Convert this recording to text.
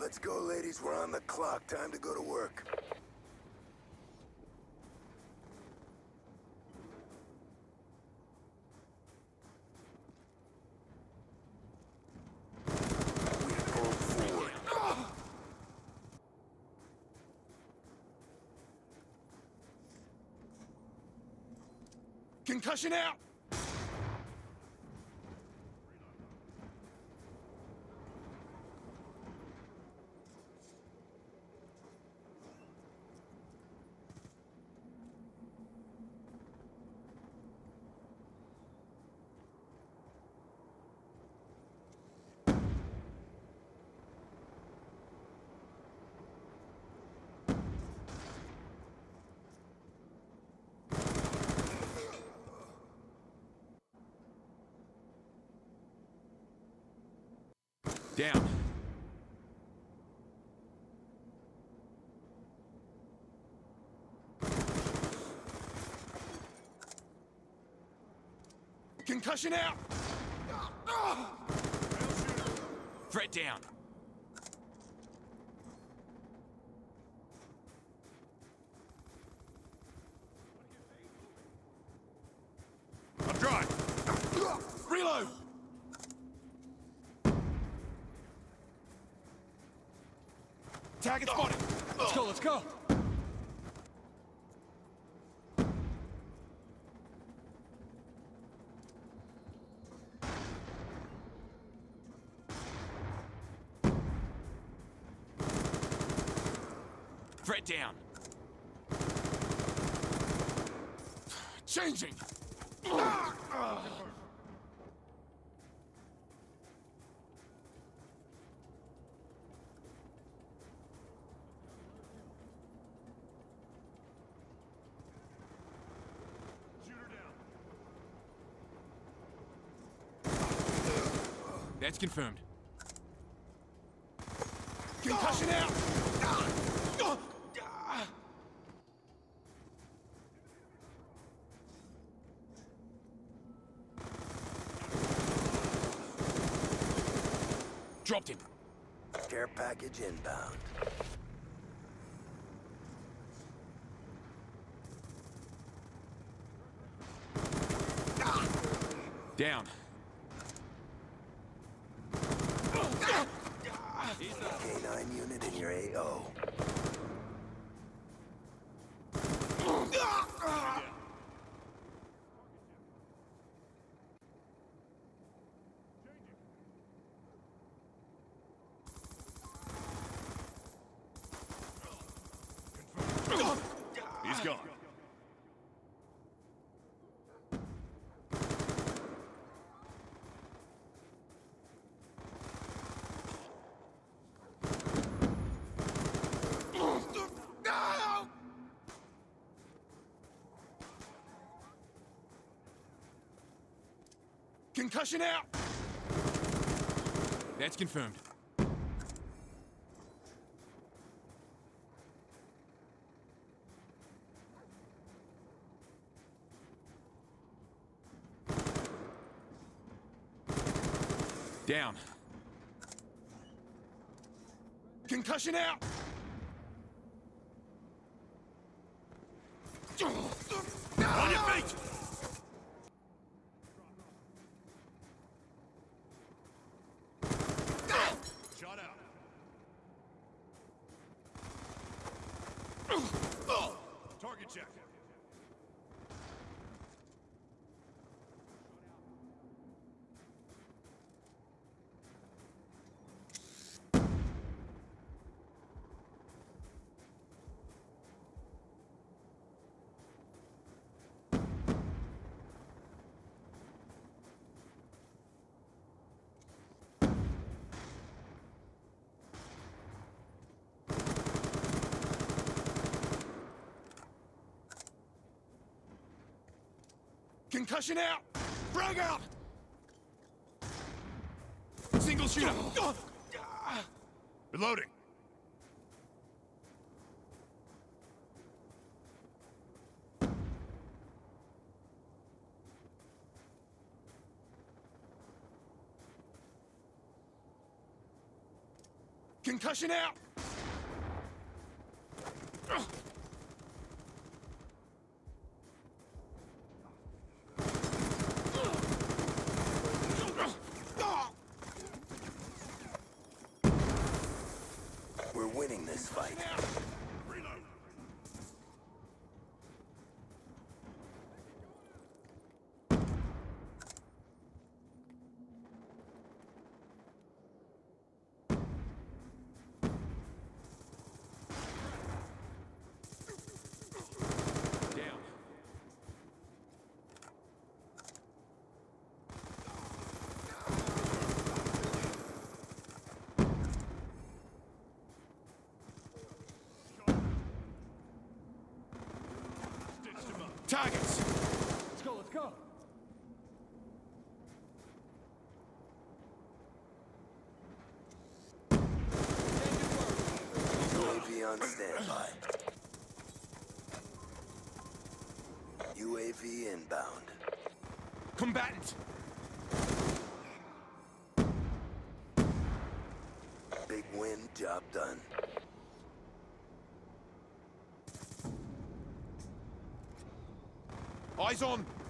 Let's go, ladies. We're on the clock. Time to go to work. We pull forward. Concussion out! Down. Concussion out! Threat down. I'm dry. Reload! Target spotted! Let's go, let's go! Threat down. Changing! That's confirmed. Concussion out! Dropped him. Care package inbound. Down. K9 unit in your AO. He's gone. Concussion out! That's confirmed. Down. Concussion out! On your feet! Shot out. Target check. Concussion out! Frag out! Single shooter! Reloading. Concussion out! We're winning this fight. Down. Targets! Let's go, let's go. UAV on standby. UAV inbound. Combatant! Big win, job done. Eyes on!